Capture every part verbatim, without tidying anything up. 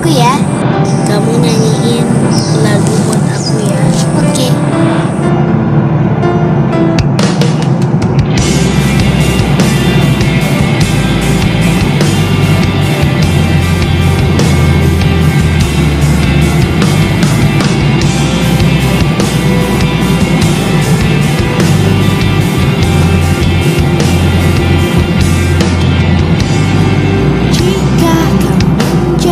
aku ya. Kamu nyanyiin lagu buat aku ya. Oke. Jika kau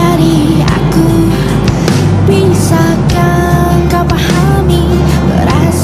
menjadi aku, bisakah kau pahami perasaan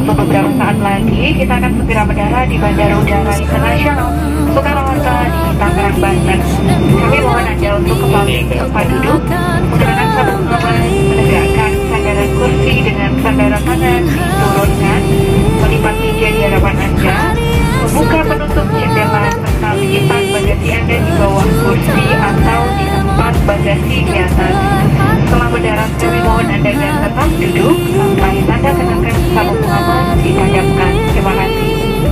waktu beberapa saat lagi kita akan segera mendarat di Bandara Udara Internasional Soekarno-Hatta di Tangerang, Banten. Kami mohon Anda untuk kembali ke tempat duduk, menggunakan sabuk pengaman, menegakkan sandaran kursi dengan sandaran tangan diturunkan, melipat meja di hadapan Anda, membuka penutup jendela serta menyimpan bagasi Anda di bawah kursi atau di tempat bagasi di atas. Setelah mendarat, kami mohon Anda dan tetap duduk sampai tanda kenakan sabuk pengaman dipadamkan. Terima kasih.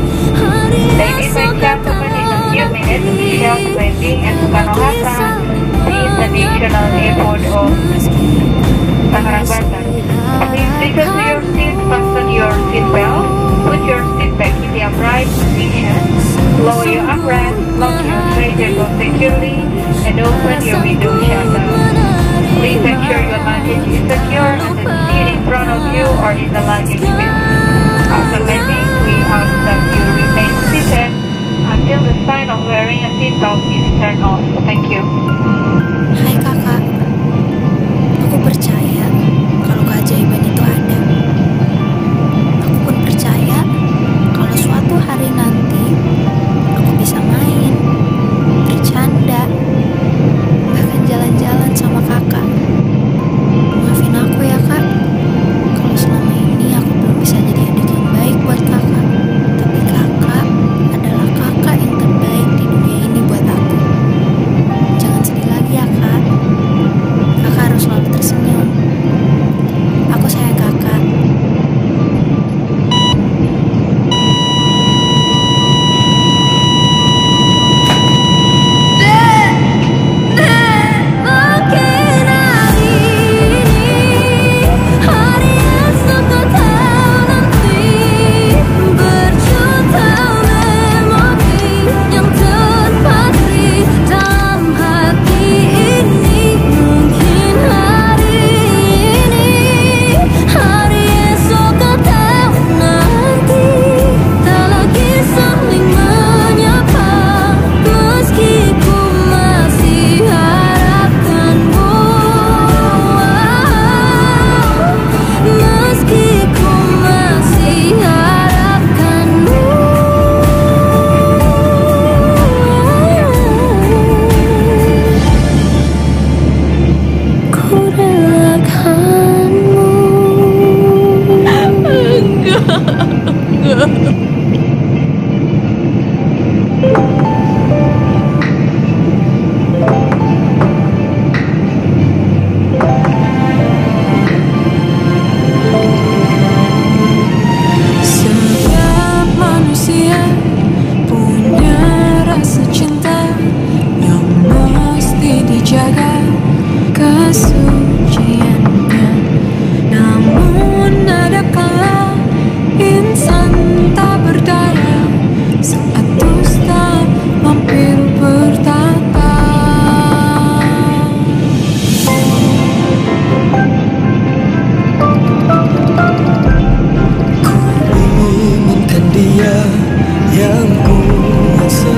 Ladies and gentlemen, in a few minutes we shall be landing at Soekarno-Hatta, the International Airport of Tangerang, Banten. Please return to your seat, fasten your seat belt, put your seat back in the upright position, lower your armrest, lock your tray table securely, and open your window shutter. Please ensure your luggage is secure and the seat in front of you or in the luggage bin. After landing, we ask that you remain seated until the sign of wearing a seatbelt is turned on. Thank you. Hai kakak, aku percaya kalau keajaiban itu ada. Aku pun percaya kalau suatu hari nanti aku bisa main, bercanda, bahkan jalan-jalan sama kakak. Maafin aku ya kak, kalau selama ini aku belum bisa jadi adik yang baik buat kakak. Tapi kakak adalah kakak yang terbaik di dunia ini buat aku. Jangan sedih lagi ya kak. Kakak harus selalu tersenyum. Aku sayang kakak.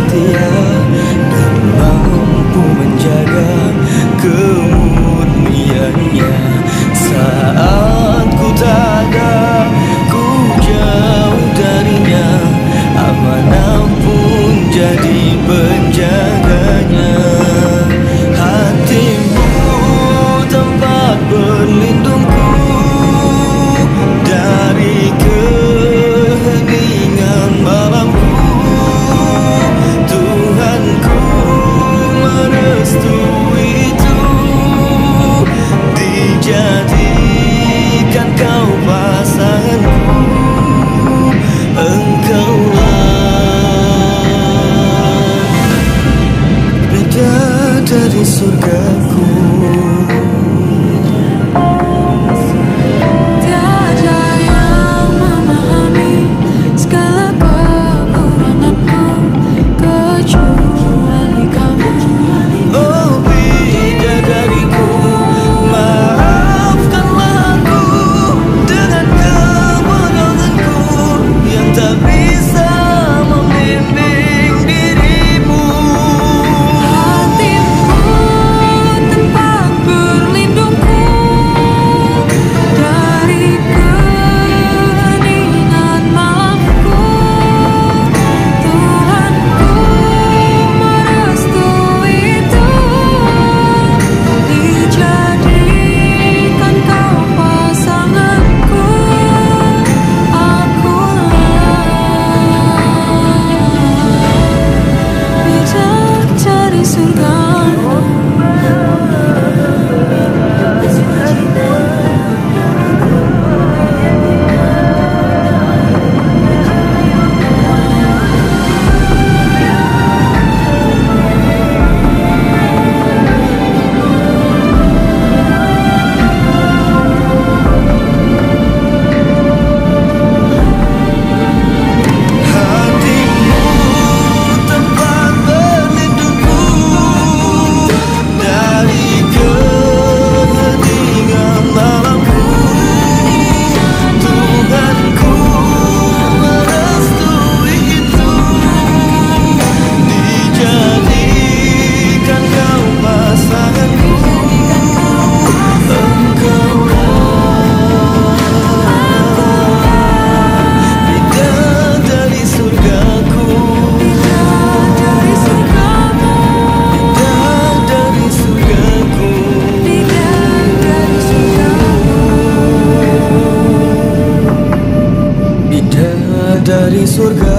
Setia dan mampu menjaga kemurnian. dari surga.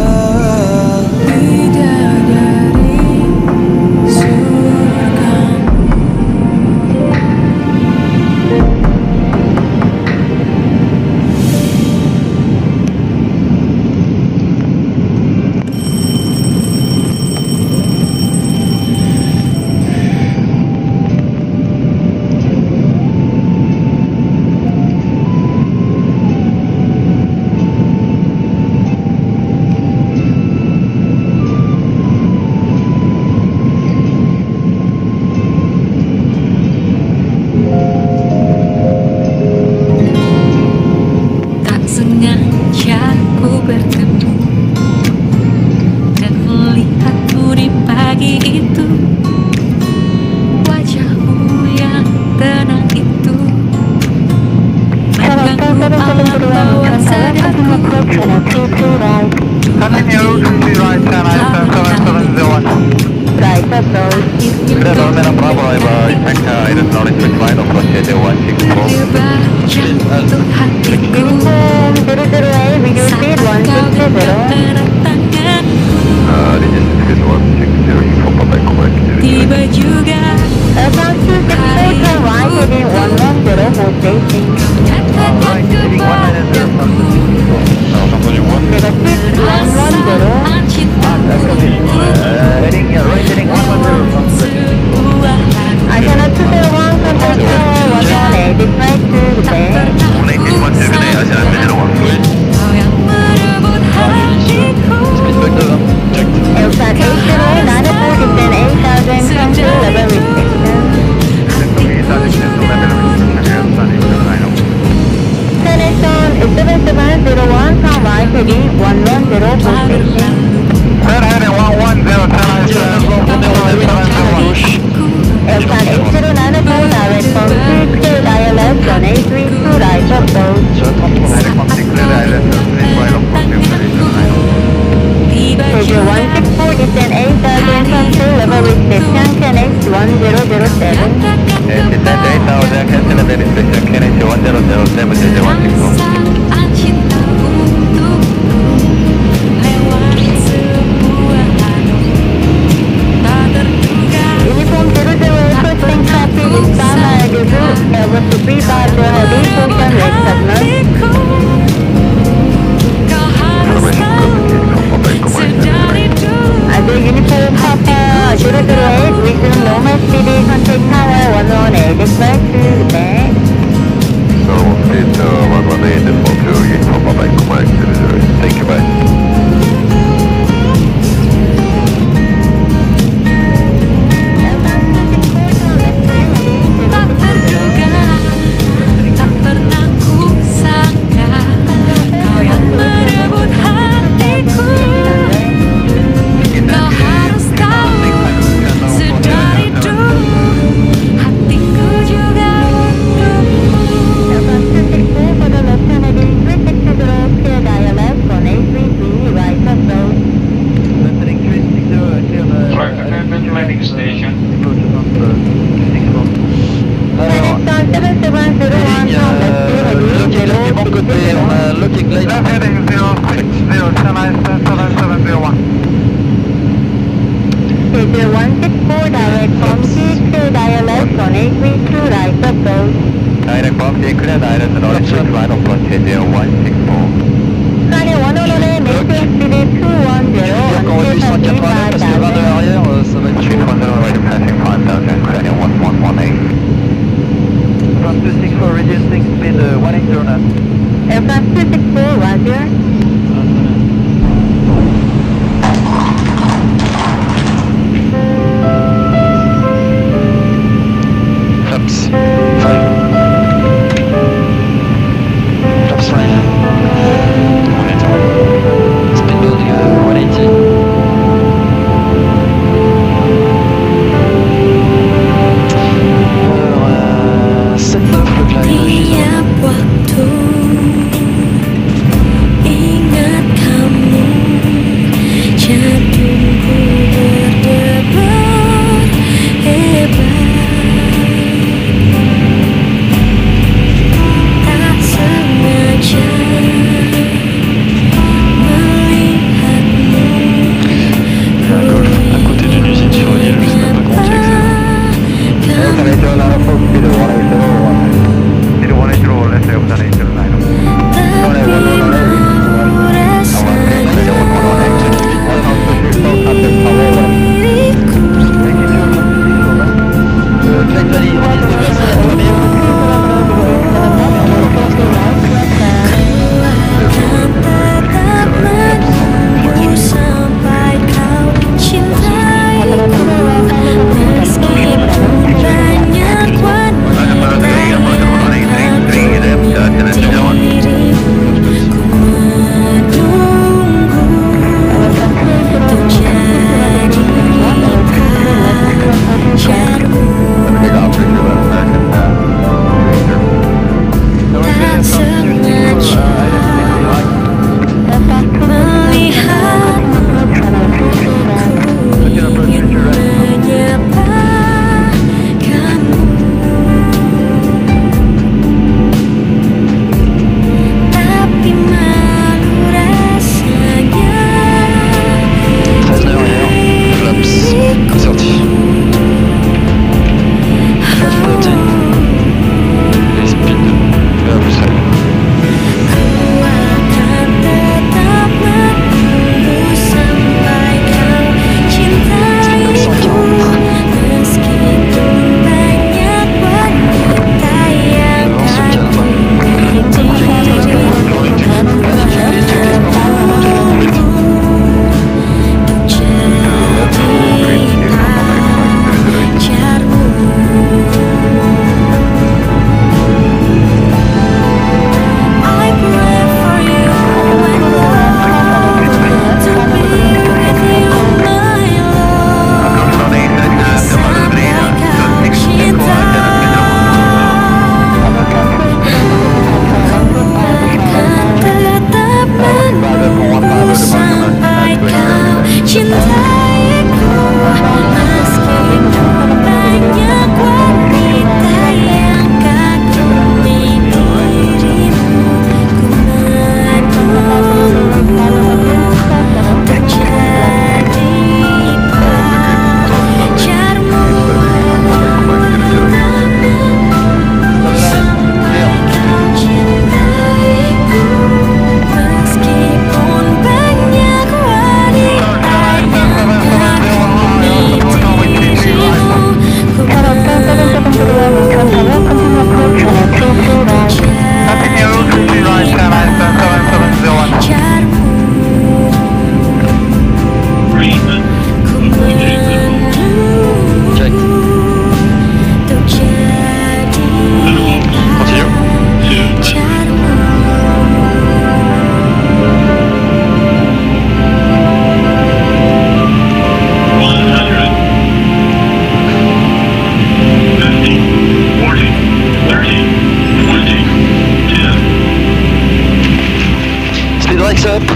Heads up.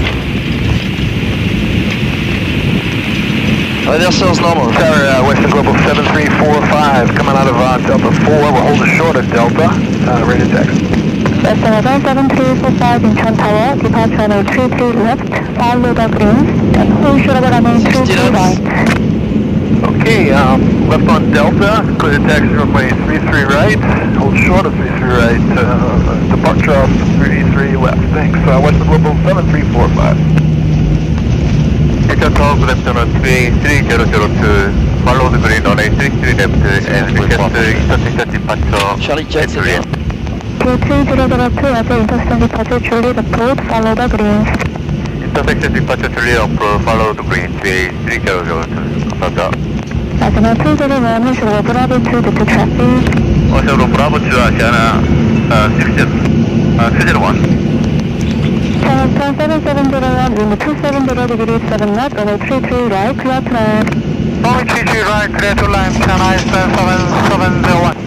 Reversers normal. Tower, uh, Western Global seven three four five, coming out of uh, Delta four, we're holding short of Delta, uh, radio text. Western Global seven three four five, Incheon Tower, departure runway three three left, follow the green, and hold short of runway three three right. Okay, um, left on Delta, clear to taxi runway three three right, hold short of three three right, uh, departure off three three left, thanks. Uh, Western Global seven three four five. Incheon Tower, good afternoon, three three zero zero two, follow the green on a three three left, and request interceptor departure. Charlie Jet, c'est bien. three three zero zero two, at the intersection departure, Julie, the port, follow the green. Intersection departure, Julie, approve, follow the green, three three zero zero two, 감사합니다. National two zero one, Hoshiro Bravo two, to traffic. Hoshiro Bravo two, Asiana, uh, six zero, uh, two zero one. Tower seven seven zero one, wind two seven zero degrees seven knot, runway three three right, clear to land. Runway three three right, clear to land, Chennai seven seven zero one.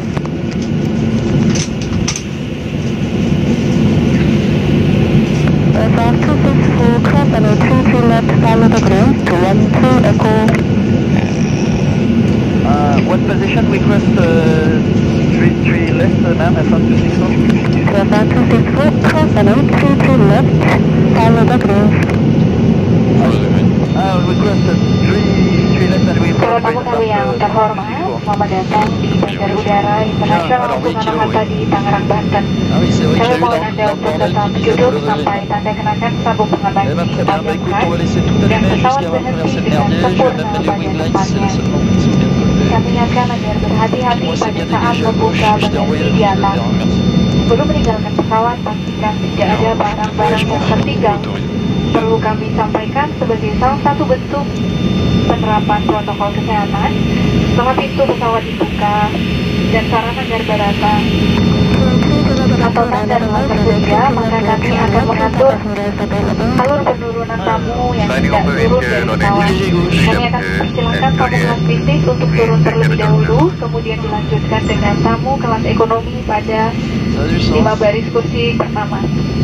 South two six four, cross runway three three left, follow the green, two one two, echo. Uh, what position we crossed uh, three three left, uh, ma'am, F one two six four? South two six four, cross runway three three left, follow the green. Uh, we crossed uh, three three left and we Para tamu-tamu yang terhormat, selamat datang di Bandara Udara Internasional Soekarno-Hatta di Tangerang, Banten. Kami mohon Anda untuk tetap duduk sampai tanda kenakan sabuk pengaman dipadamkan dan pesawat berhenti dengan sempurna pada tempatnya. Kami akan agar berhati-hati pada saat membuka bagasi di atas. Sebelum meninggalkan pesawat, pastikan tidak ada barang-barang yang tertinggal. Perlu kami sampaikan sebagai salah satu bentuk penerapan protokol kesehatan setelah pintu pesawat dibuka dan sarana darbarata atau tanda ruang terbuka, maka kami akan mengatur alur penurunan tamu yang tidak turun dari pesawat. Kami akan mempersilahkan tamu kelas bisnis untuk turun terlebih dahulu, kemudian dilanjutkan dengan tamu kelas ekonomi pada lima baris kursi pertama.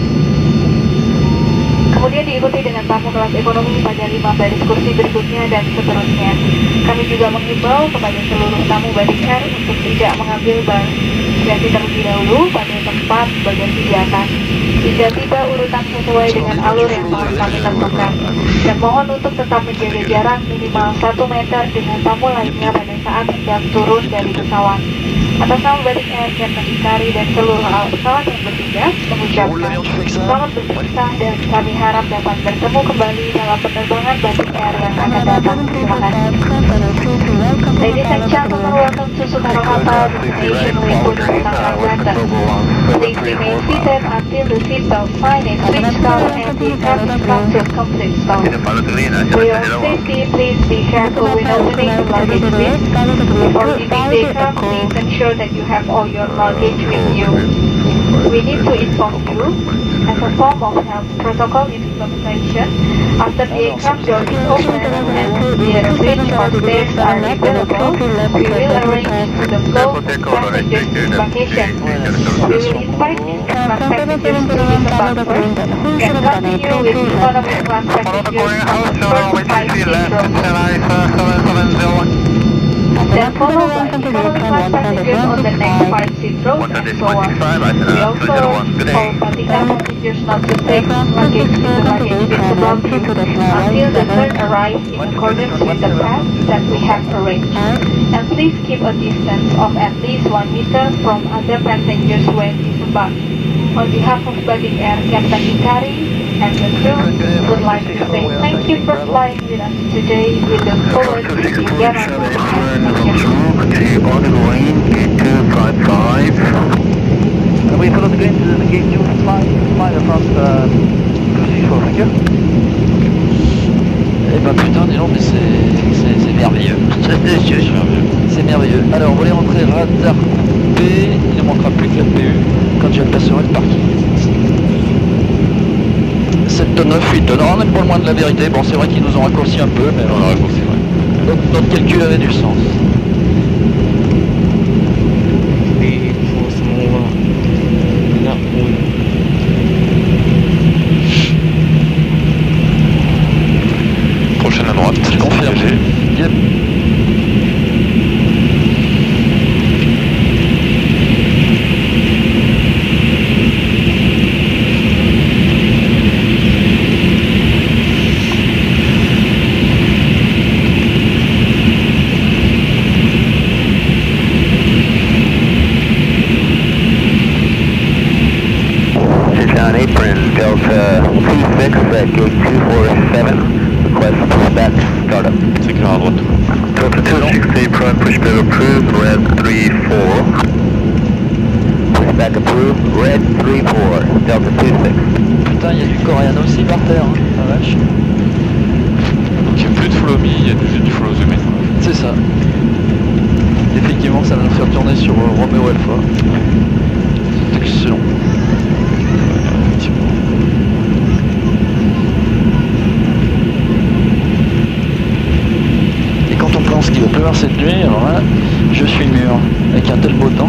Kemudian diikuti dengan tamu kelas ekonomi pada lima baris kursi berikutnya dan seterusnya. Kami juga mengimbau kepada seluruh tamu Batik Air untuk tidak mengambil bagasi terlebih dahulu pada tempat bagasi di atas. Jika tiba urutan sesuai dengan alur yang telah kami tentukan. Dan mohon untuk tetap menjaga jarak minimal satu meter dengan tamu lainnya pada saat hendak turun dari pesawat. Atas nama Batik Air, Captain Hikari dan seluruh awak pesawat yang bertugas mengucapkan selamat berpisah dan kami harap dapat bertemu kembali dalam penerbangan Batik Air yang akan datang. Terima kasih. Ladies and gentlemen, welcome to Soekarno-Hatta Destination Wimpuna, Tangerang, Banten. Please remain seated until the seatbelt sign is switched off and the cabin comes to a complete stop. For your safety, please be careful when opening the luggage bin. Before leaving the aircraft, please ensure that you have all your luggage with you. We need to inform you, as a form of health protocol implementation, after the aircraft door is open and the switch or stairs are available, we will arrange to the flow passengers embarkation. We will invite these class passengers to disembark first and continue with economy class passengers on the first five seat rows. Then follow by economy class passengers on the next five seat rows and so on. We also call Batik Air passengers not to take luggage in the luggage bin above you until the turn arrives in accordance with the path that we have arranged. And please keep a distance of at least one meter from other passengers when disembarked. On behalf of Batik Air, Captain Hikari and the crew would like to say thank you for flying with us today. We look forward to seeing you again on the And we follow the green to the gate two, fly, fly across uh, two six four, thank you. Eh ben putain, dis donc, mais c'est merveilleux. C'est merveilleux. Alors, on va les rentrer radar B, il ne manquera plus que la P U quand je passerai le parking. sept tonnes neuf, huit tonnes, on n'est pas loin de la vérité. Bon, c'est vrai qu'ils nous ont raccourci un peu, mais on a raccourci, ouais. Donc, notre calcul avait du sens. Delta two six at gate two four seven, request pushback startup. C'est clair à droite. Delta two sixty, prime pushback approved, red three four. Pushback approved, red three four, Delta two six. Putain, il y a du coréen aussi par terre, hein, la vache. Donc il n'y a plus de follow me, il y a du, du follow the main. C'est ça. Effectivement, ça va nous faire tourner sur euh, Romeo Alpha. C'est excellent. Effectivement. Et quand on pense qu'il va pleuvoir cette nuit, alors là, je suis mûr. Avec un tel beau temps.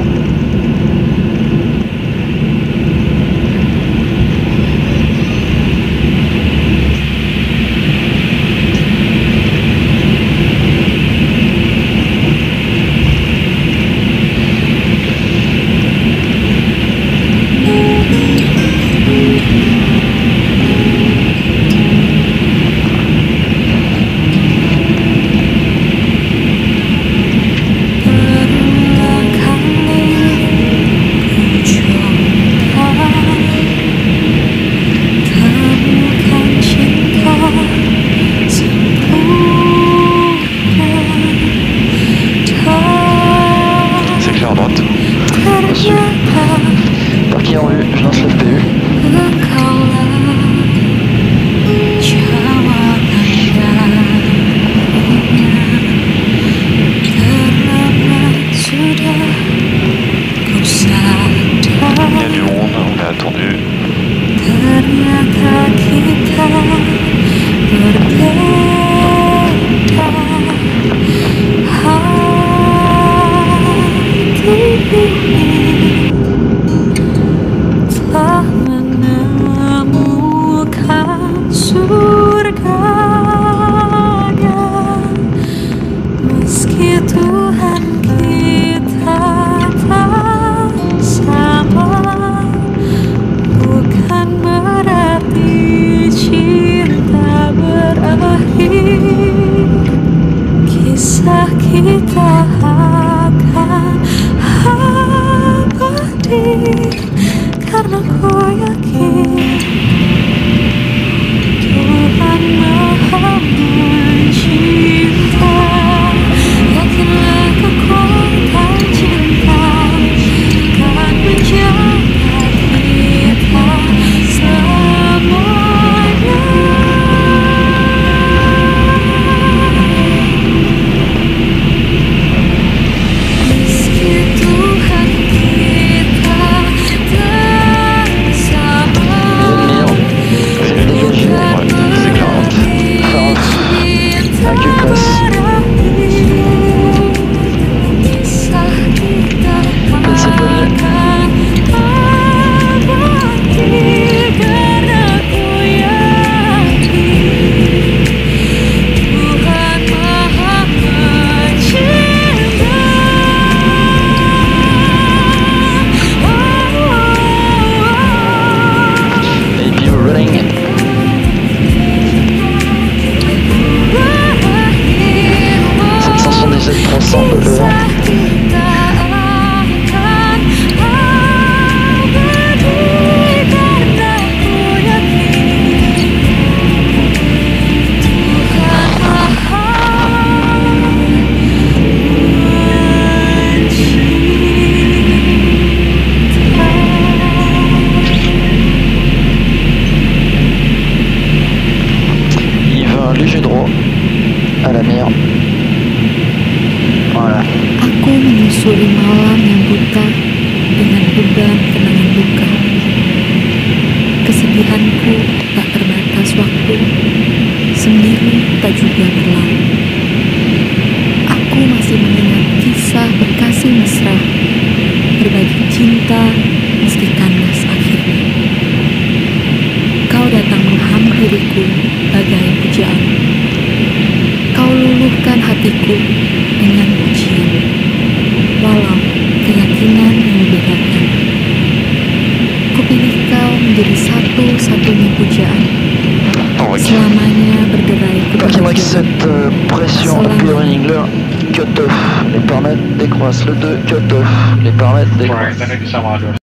Parking en vue, je lance le P U. Il y a du monde, on est attendu. Meski Tuhan kita tak sama, bukan berarti cinta berakhir. Kisah kita akan abadi, karena ku yakin Tuhan Maha mencinta. Yakinlah kekuatan cinta akan menjaga kita selamanya. Meski Tuhan kita tak sama, bukan berarti cinta léger droit à la mer. Voilà. Aku menyusuri malam yang buta dengan beban kenangan duka. Kesedihanku tak terbatas waktu, sendiri tak juga berlalu. Aku masih mengingat kisah berkasih mesra, berbagi cinta meski kandas akhirnya. Kau datang menghampiriku bagai pujaan. Kau luluhkan hatiku dengan pujian, walau keyakinan yang membedakan. Kupilih kau menjadi satu-satunya pujaan, selamanya berderai Avec kebahagiaan. cette euh, pression appearing le cut-off, les paramètres décroissent, le deux cut-off, les paramètres décroissent.